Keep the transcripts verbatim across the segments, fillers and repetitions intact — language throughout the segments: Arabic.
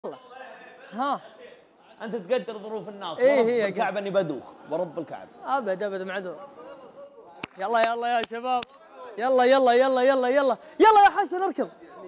يلا ها انت تقدر ظروف الناس. ايه ورب هي الكعبه اني بدوخ ورب الكعبه. ابد ابد معذور. يلا يلا يا شباب، يلا يلا يلا يلا يلا يلا يا حسن اركض.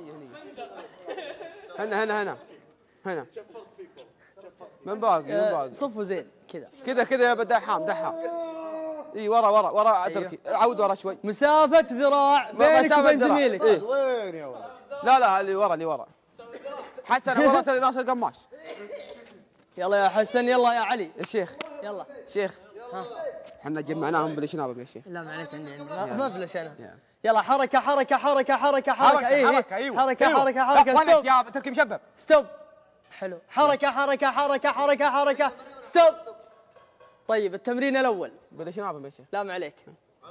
هنا هنا هنا هنا من باقي من باقي صفوا زين كذا كذا كذا يا دحام دحام. اي ورا ورا ورا اتركي عود ورا شوي. مسافة ذراع بينك وبين زميلك. إيه؟ وين يا ولد؟ لا لا اللي ورا اللي ورا. حسن ورا ترى ناصر القماش. يلا يا حسن يلا يا علي. الشيخ يلا شيخ ها احنا جمعناهم بالشنابه يا شيخ. لا معليك عندي عندي ما بلاش انا. يلا حركة حركة حركة حركة حركة ايه حركة ايوه حركة حركة حركة ستوب يا تركي مشبب. ستوب حلو. حركة حركة حركة حركة حركة ستوب. طيب التمرين الأول بالشنابه يا شيخ. لا ما عليك.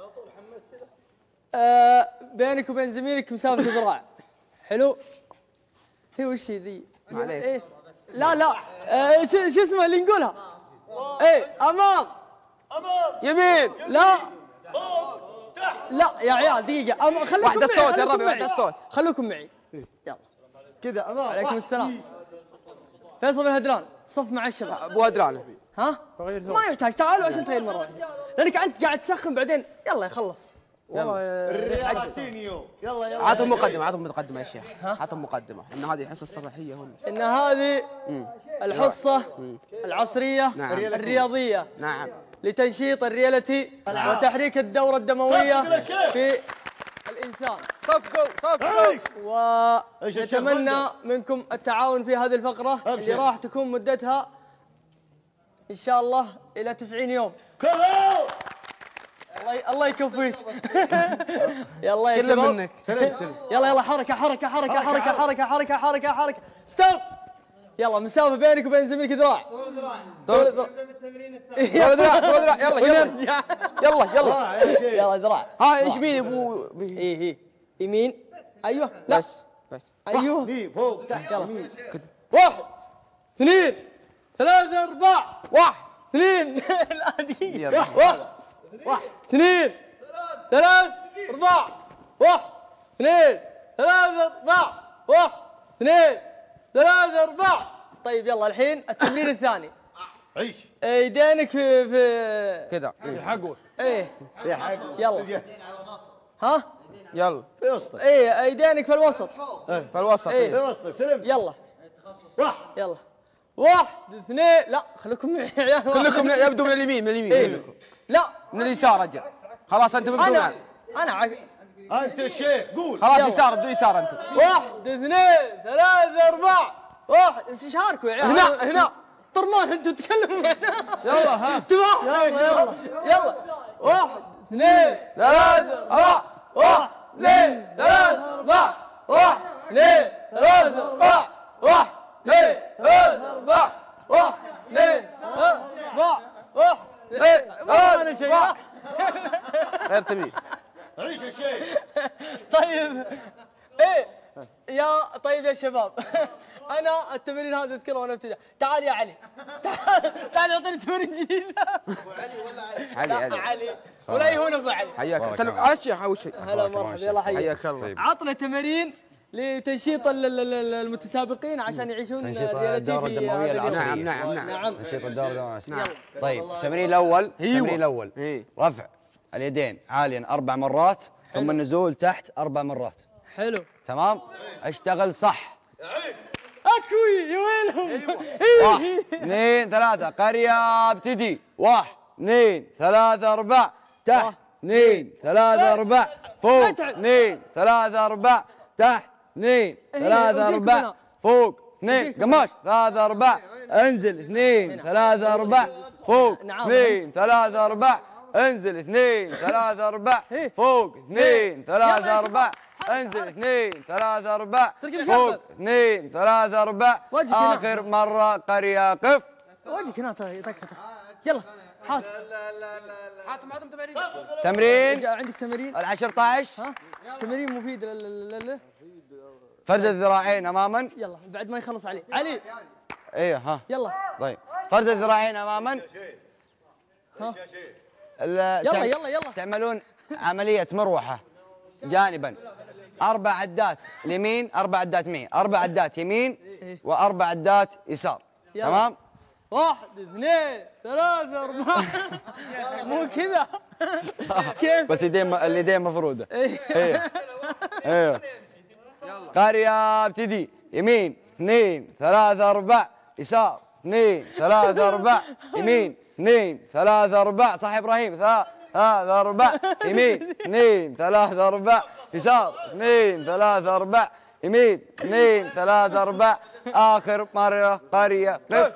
آه بينك وبين زميلك مسافة ذراع. حلو. هي وش ذي؟ ما عليك. إيه؟ لا لا آه شو اسمه اللي نقولها؟ ايه امام امام يمين لا لا يا عيال دقيقة أم... خليكم واحدة معي الصوت يا خليكم ربي معي. واحدة الصوت. خلوكم معي يلا كذا امام. عليكم السلام. فيصل بن هدران صف مع الشباب. ابو هدران ها؟ ما يحتاج تعالوا عشان تغير مرة واحدة لأنك أنت قاعد تسخن بعدين يلا يخلص. يلا يلا يلا عطهم مقدمة عطهم مقدمة يا شيخ. عطهم مقدمة ان هذه الحصة الصباحية هنا. إن هذه الحصة العصرية نعم. الرياضية نعم لتنشيط الريالتي وتحريك الدورة الدموية في الإنسان. صفقوا صفقوا. ونتمنى منكم التعاون في هذه الفقرة اللي راح تكون مدتها إن شاء الله إلى تسعين يوم. الله الله يكفيك. يلا يا كله شباب منك. يلا يلا حركة حركة حركة حركة حركة حركة حركة حركة ستوب. يلا مسافة بينك وبين زميلك ذراع. دور دور دور ذراع دور ذراع يلا يلا يلا يلا يلا ذراع. ها ايش مين ابو ايه ايه يمين ايوه لا بس بس ايوه لي فوق تحت يلا يمين. واحد اثنين ثلاثة أربعة واحد اثنين لا دقيقة يلا. واحد واحد اثنين ثلاث أربعة واحد اثنين ثلاثة أربعة واحد اثنين ثلاثة أربعة. طيب يلا الحين التمرين الثاني. عيش ايدينك في في كذا يلحقوا ايه يلحق يلا ها يلا في وسطك ايه ايدينك في الوسط في الوسط إيه. في وسطك سلم. يلا واحد يلا واحد اثنين لا خليكم معي يا عيال. كلكم يبدو من اليمين من اليمين إيه. كلكم لا من اليسار رجع. خلاص انت بدون انا انا عق... انت الشيخ قول. خلاص يلا. يسار بدون يسار انت. واحد اثنين ثلاثة أربعة واحد شاركوا يا عيال. هنا هنا طرمان انتوا تتكلموا هنا. يلا ها تباح يلا يلا واحد اثنين ثلاثة أربعة واحد اثنين ثلاثة أربعة واحد اثنين ثلاثة أربعة واحد اثنين ثلاثة أربعة واحد اثنين ثلاثة أربعة واحد اثنين ما أنا شيء. غير تمرين. عيش يا شيخ. طيب ايه يا طيب يا شباب انا التمرين هذا اذكره وانا ابتدائي. تعال يا علي تعال تعال اعطيني تمرين جديد. علي علي علي ولا يهون ابو علي. حياك سلم على الشيخ اول شيء. هلا مرحبا يلا حياك. حياك الله. عطنا تمارين لتنشيط ال- ال- ال- المتسابقين عشان يعيشون تنشيط ريالتي الدورة في الدموية هذا اليوم. العصرية. نعم نعم نعم نعم نشيط الدورة الدموية. نعم. طيب التمرين الأول أيوة. التمرين الأول إيه. رفع اليدين عاليا أربع مرات ثم النزول تحت أربع مرات. حلو تمام؟ اشتغل صح. اكوي يا ويلهم. واحد اثنين ثلاثة قرية ابتدي. واحد اثنين ثلاثة أربع تحت اثنين ثلاثة أربع فوق اثنين ثلاثة أربع تحت اثنين ثلاثة أربع فوق اثنين قماش ثلاثة أربع انزل اثنين ثلاثة أربع فوق اثنين ثلاثة أربع انزل اثنين ثلاثة أربع فوق اثنين ثلاثة أربع انزل اثنين ثلاثة أربع فوق اثنين ثلاثة أربع آخر مرة قرية قف. وجهك هنا تك تك يلا حات حاتم حاتم تمارين. تمرين عندك تمارين العشر طاعش. ها تمارين مفيد لل- لل- لل- فرد الذراعين أماما. يلا بعد ما يخلص علي علي ايه ها يلا طيب فرد الذراعين أماما. ها ال- يلا تعم- يلا يلا تعملون عملية مروحة جانبا اربع عدات اليمين، اربع عدات معي، اربع عدات يمين واربع عدات يسار. تمام؟ واحد اثنين ثلاثة أربعة. مو كذا. كيف؟ بس يدين اليدين مفرودة. ايوه ايوه. قرية ابتدي. يمين اثنين ثلاثة أربع، يسار اثنين ثلاثة أربع، يمين اثنين ثلاثة أربع، صح يا إبراهيم؟ ثلاثة أربع، يمين اثنين ثلاثة أربع، يسار اثنين ثلاثة أربع، يمين اثنين ثلاثة أربع. آخر مرة قرية قف.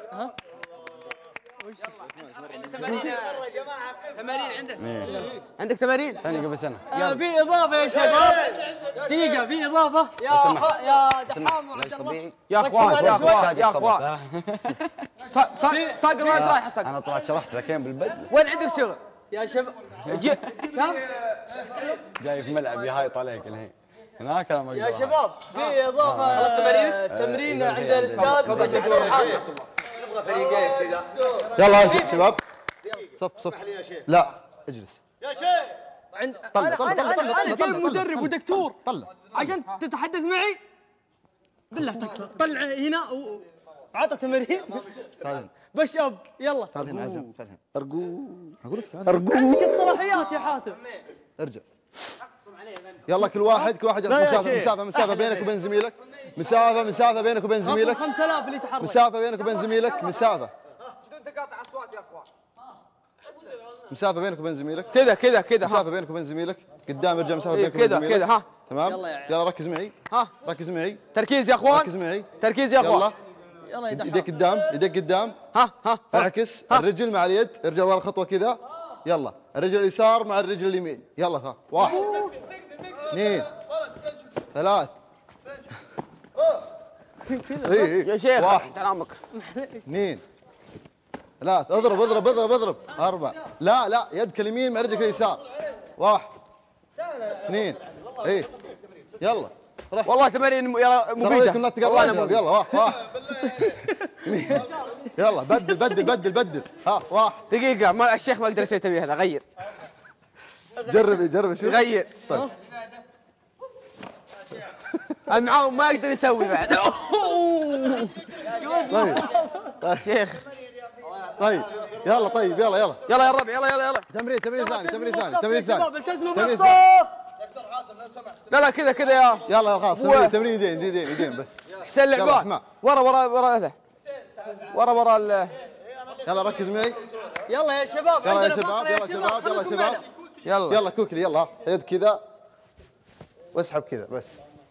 تمارين عندك؟ عندك تمارين؟ ثانية قبل سنة. آه، في إضافة يا شباب. دقيقة في إضافة يا ح- يا دحام وعبد الله. يا اخوان يا اخوان يا اخوان صاقر وين رايح الصقر؟ أنا طلعت شرحت ذاكين بالبدلة. وين عندك شغل؟ يا شباب جي- سام جاي في ملعب يهايط عليك الحين. هناك أنا يا شباب في إضافة. خلصت تمارينك؟ تمرين عند الأستاذ دكتور حاتم. يلا انت شباب صف صف لا اجلس عند انا انا انا انا جايب مدرب ودكتور طلع عشان تتحدث معي. بالله تكفى طلع هنا وعطى تمارين. بش اب يلا. تعال هنا عجب تعال هنا ارجو اقول لك عندك الصلاحيات يا حاتم. ارجع يلا كل واحد كل واحد ياخذ مسافه مسافه مسافه بينك وبين زميلك، مسافه مسافه بينك وبين زميلك، خمسة آلاف اللي تحرك. مسافه بينك وبين زميلك، مسافه بدون تقاطع اصوات يا اخوان. مسافه بينك وبين زميلك، كذا كذا كذا مسافه ها بينك وبين زميلك، قدام ارجع مسافه بينك وبين كذا زميلك كذا ها تمام. يلا يا عيال. يلا ركز معي ها ركز معي تركيز يا اخوان ركز معي تركيز يا اخوان. يلا يلا يا دحام. يديك قدام يديك قدام، ها ها اعكس الرجل مع اليد، ارجع ورا خطوه كذا. يلا الرجل اليسار مع الرجل اليمين. يلا ها واحد اثنين ثلاث إيه. يا شيخ واحد تعال عمك. اثنين ثلاث اضرب اضرب اضرب اضرب اربع لا لا يدك اليمين مع رجلك اليسار. واحد اثنين ايه يلا روح. والله تمارين م- يا مفيدة كنا مفيدة والله أنا تقرب. مفيد. يلا واحد واحد اثنين. يلا بدل بدل بدل بدل ها واحد. دقيقة ما الشيخ ما اقدر اسوي تبي هذا غير جرب جرب شوف غير طيب المعاون ما يقدر يسوي بعد. طيب شيخ طيب يلا طيب يلا يلا يلا يا ربع يلا يلا يلا تمرين تمرين ثاني تمرين ثاني تمرين شباب ثاني التزموا تمرين بالصف. لا لا كذا كذا يا يلا خلاص تمرين تمرين يدين يدين يدين بس. حسين يلا، لعبان اسمع. ورا ورا ورا هذا ورا ورا ال يلا ركز معي. يلا يا شباب يلا يا عندنا شباب فقرة يلا شباب يلا شباب يلا يلا كوكلي يلا ها. يد كذا واسحب كذا بس.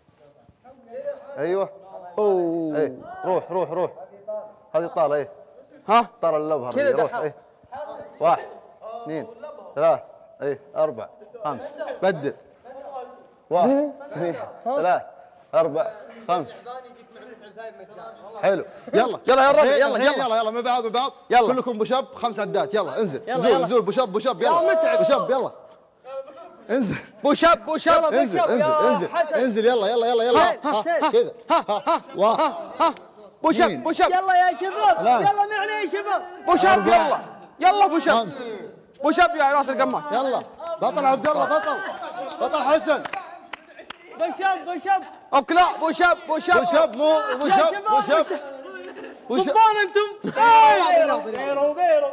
ايوه اوه ايه روح روح روح هذه طالة ايه ها طالة اللبهر كذا روح دحام. ايه واحد اثنين ثلاث ايه اربع خمس بدل واحد اثنين ثلاث اربع خمس حلو يلا يلا يا الربع، يلا، الحين يلا. يلا يلا مع بعض مع بعض يلا. كلكم بوشب خمس عدات يلا انزل يلا، زول يلا. زول بوشب بوشب يلا يا متعب. بوشب يلا انزل بوشاب بوشاب انزل بوشب يا انزل انزل حسن. انزل يلا يلا يلا يلا حسين، ها، حسين. كذا ها واحد ها بوشاب مين؟ بوشاب يلا يا شباب لا. يلا معنا يا شباب. بوشاب أربعة. يلا يلا بوشاب خمس بوشاب يا راس القماش. يلا بطل عبد الله بطل بطل حسن بشاب بشاب اوكلا بوشاب بوشاب بوشب مو يا بوشب شباب بوشب بشاب. بوشب ضبان انتم. بيرو بيرو بيرو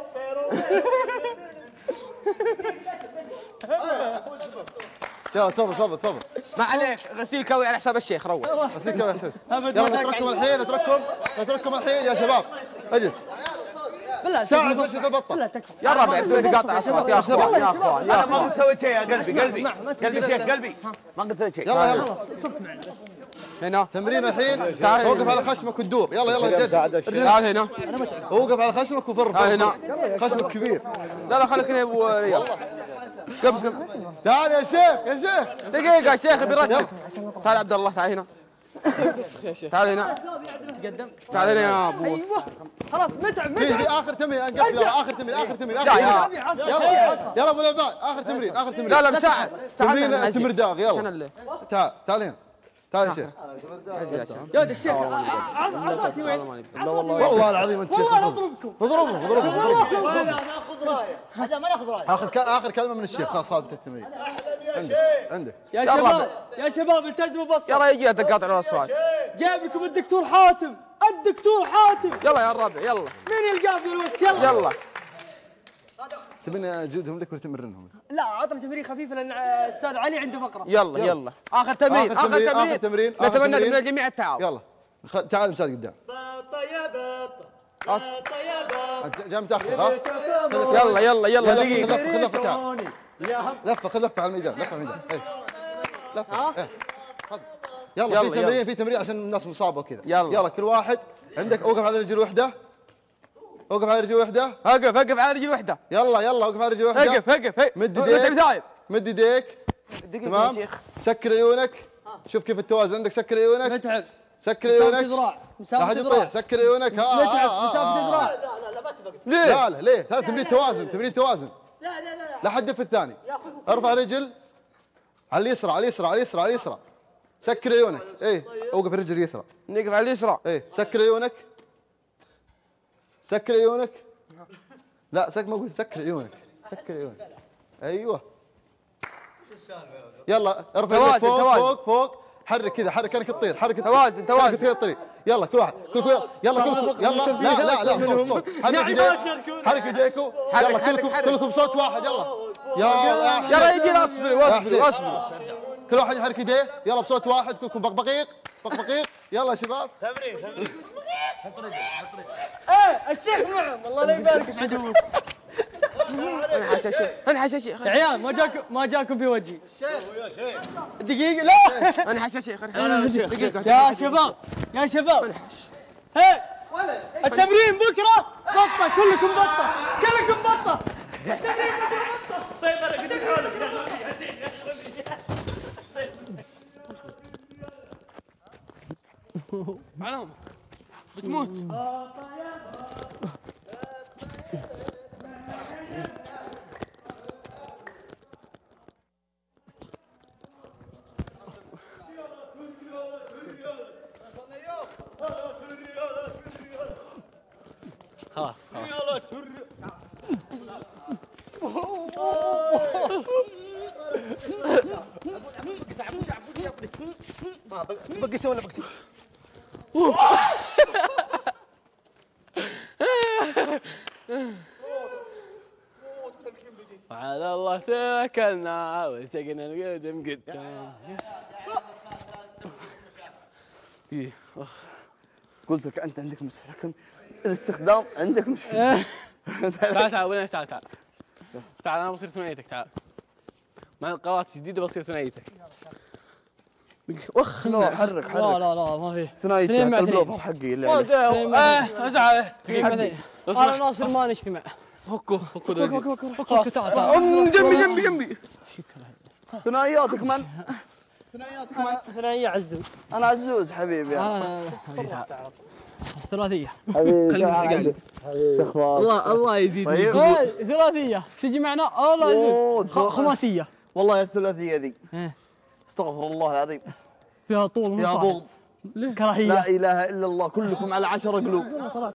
يلا تفضل تفضل تفضل ما عليك غسيل كوي على حساب الشيخ روح. أسيك يا حسين. أبد يلا مساك نترككم عندي. الحين نترككم نترككم الحين يا شباب اجلس بالله ساعد مشي البطه بالله تكفى. يا ربع بدون تقاطع اصوات يا اخوان يا اخوان يا انا ما اخوان. قد سويت شيء يا قلبي قلبي ما- ما قلبي تقدر- شيخ قلبي ما قد سويت شيء يلا يلا خلاص صف معنا بس. هنا تمرين الحين تعال. اوقف على خشمك وتدور يلا يلا جد ارجع. تعال هنا اوقف على خشمك وفر تعال هنا. خشمك كبير. لا لا خليك هنا يا ابو ريال. قم قم تعال يا شيخ يا شيخ دقيقة يا شيخ بيرتب. تعال عبد الله تعال هنا. تعال هنا تقدم. تعال هنا يا ابو. ايوه خلاص متعب في في متعب. اخر تمرين انقف يلا اخر تمرين اخر تمرين اخر لا، تمرين يا- ابي عصا يلا عصا. يلا ابو العباد اخر تمرين اخر تمرين لا لا مساعد. تعال تمرين هنا، عزيز. تمر داغ عشان يلا اللي- تعال تعال هنا تعال يا شيخ. يا ولد الشيخ عصاتي وين؟ لا والله والله العظيم انت والله نضربكم اضربهم اضربهم. والله ناخذ رايه هذا ما ناخذ رايه. اخر اخر كلمه من الشيخ خلاص هذا التمرين. عندك عندك. يا شباب يا شباب التزموا يا بالصف. رجال تقاطع الاصوات. جايب لكم الدكتور حاتم الدكتور حاتم. يلا يا الربع يلا مين يلقاه في الوقت؟ يلا يلا. تبين اجلدهم لك ولا تمرنهم؟ لا عطنا تمرين خفيف لان الاستاذ علي عنده فقره. يلا يلا اخر تمرين آخر اخر تمرين، تمرين آخر تمرين، آخر نتمنى تمرين. من الجميع التعاون. يلا خ- تعال مساعد قدام. بطه يا بطه أص- بطه يا بطه. أنت جاي متاخر ها؟ يلا يلا يلا دقيقة. لفه خذ لفه تعال. لفه خذ لفه على الميدان لفه على الميدان. إيه. لفه إيه. خذ. يلا يلا، في تمرين في تمرين عشان الناس مصابه وكذا. يلا. يلا كل واحد عندك اوقف على رجل واحده. اوقف على رجل واحده. اقف اقف على رجل واحدة. يلا يلا اوقف على رجل واحده. اقف اقف هي. مد متعب يديك زايد. مد يديك تمام. سكر عيونك. شوف كيف التوازن عندك. سكر عيونك. متعب سكر مسافة عيونك. ذراع لا مسافة حد ذراع يطيح. سكر عيونك. ها ها، متعب ها، مسافة ها. ذراع. لا لا ما اتفق. ليه؟ لا لا ليه؟ هذا تمرين توازن تمرين توازن. لا لا لا لا حد في الثاني. ارفع رجل على اليسرى على اليسرى على اليسرى على اليسرى. سكر عيونك. ايه اوقف الرجل اليسرى. نقف على اليسرى. ايه سكر عيونك. سكر عيونك. لا سك ما قلت سكر عيونك. سكر عيونك. ايوه. يلا ارفع توازن، يدك فوق توازن. فوق فوق. حرك كذا حرك كانك تطير حرك توازن، توازن. حرك كذا الطريق. يلا كل واحد كل كل يلا كلكم يلا لا لا لا صوت صوت. حرك يديك حرك يديكم. حرك، يلا حرك، كلكم حرك. كلكم صوت واحد. يلا يا يلا يجي اصبري واصبري يا واصبري. كل واحد يحرك يديه. يلا بصوت واحد كلكم بقبقيق بقبقيق. يلا يا شباب. ايه الشيخ معهم الله لا يبارك فيكم. انحش يا شيخ انحش يا شيخ يا عيال ما جاكم ما جاكم في وجهي. دقيقة لا انحش يا شيخ انحش. دقيقة. يا شباب يا شباب هي التمرين بكرة بطة كلكم بطة كلكم بطة. علام بتموت. خلاص خلاص بقسي ولا بقسي؟ على الله توكلنا وسقنا القدم قدام. قلت لك انت عندك مشكله الاستخدام عندك مشكله. تعال تعال وين تعال تعال تعال انا بصير ثنائيتك تعال مع القرارات الجديده بصير ثنائيتك. اخ لا حرك حرك. لا لا لا ما في ثنائي اثنين مع البلوفر اثنين حقي اللي عليه. ايه تعال اثنين مع اثنين انا ناصر ما نجتمع. فكوا فكوا فك فك فك تعال تعال ام جنبي جنبي جنبي. ثنائياتك من؟ ثنائيه عزوز. انا عزوز حبيبي. انا ثلاثية. حبيبي الله الله يزيد طيب إيه، ثلاثية تجي معنا الله عزوز. خ- خماسية والله الثلاثيه ذي إيه. استغفر الله العظيم فيها طول يا ومصاحب بغض. كراهية. لا اله الا الله كلكم على عشرة قلوب.